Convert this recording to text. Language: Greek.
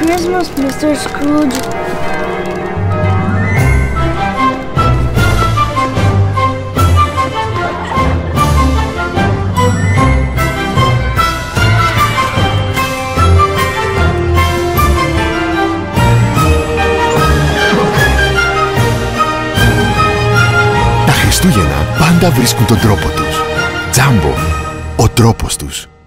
Christmas, Mr. Scrooge. Τα Χριστούγεννα πάντα βρίσκουν τον τρόπο τους. Τζάμπο, ο τρόπος τους.